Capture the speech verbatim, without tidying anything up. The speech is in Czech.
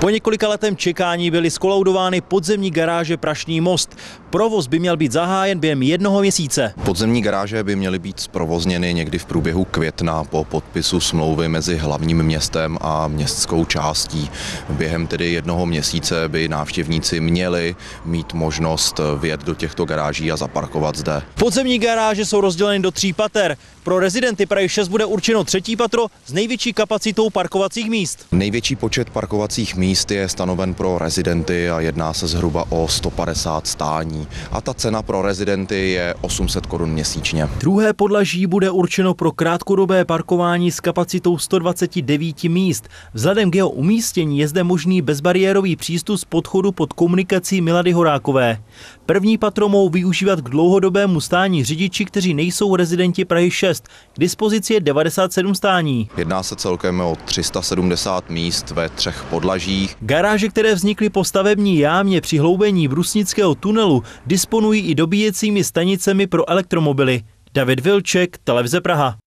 Po několika letém čekání byly zkolaudovány podzemní garáže Prašný most. Provoz by měl být zahájen během jednoho měsíce. Podzemní garáže by měly být zprovozněny někdy v průběhu května po podpisu smlouvy mezi hlavním městem a městskou částí. Během tedy jednoho měsíce by návštěvníci měli mít možnost vjet do těchto garáží a zaparkovat zde. Podzemní garáže jsou rozděleny do tří pater. Pro rezidenty Prahy šest bude určeno třetí patro s největší kapacitou parkovacích míst. Největší počet parkovacích míst je stanoven pro rezidenty a jedná se zhruba o sto padesát stání. A ta cena pro rezidenty je osm set korun měsíčně. Druhé podlaží bude určeno pro krátkodobé parkování s kapacitou sto dvacet devět míst. Vzhledem k jeho umístění je zde možný bezbariérový přístup z podchodu pod komunikací Milady Horákové. První patro mohou využívat k dlouhodobému stání řidiči, kteří nejsou rezidenti Prahy šest. K dispozici je devadesát sedm stání. Jedná se celkem o tři sta sedmdesát míst ve třech podlažích. Garáže, které vznikly po stavební jámě při hloubení Brusnického tunelu, disponují i dobíjecími stanicemi pro elektromobily. David Vilček, Televize Praha.